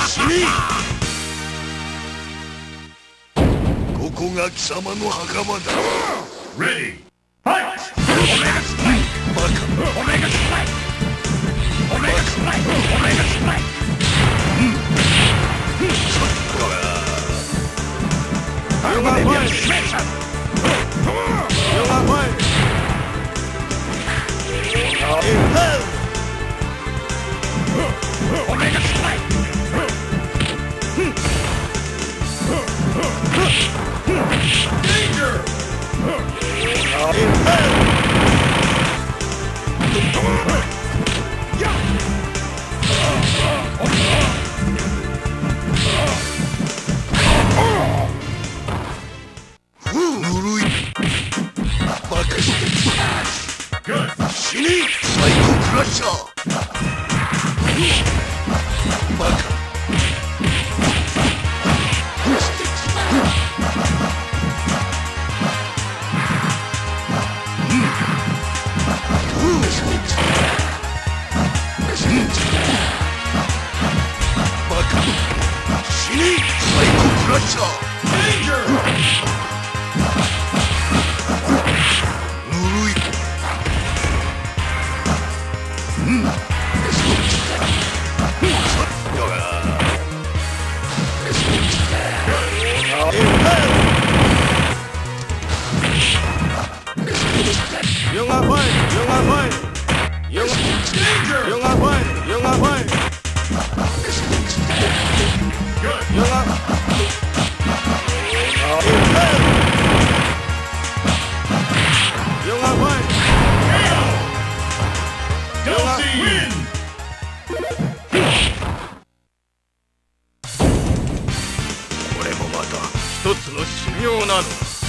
死ね。ここが貴様の墓場だ。 Ready! Fight! Omega Strike! バカ。 Omega Strike! Omega Strike! Omega Strike! ヨガファイ。 Demonstration! ヨガファイ。 Omega Strike! Danger! Good! 死ね。サイコクラッシャー。バカ。バカ。死ね。サイコクラッシャー。 Danger! ぬるい。ヨガファイ。ヨガファイ。ヨガ。 Danger! ヨガファイ。ヨガファイ。 Good! ヨガ。ヨガファイ。 Dhalsim win! これもまた一つの修行なの。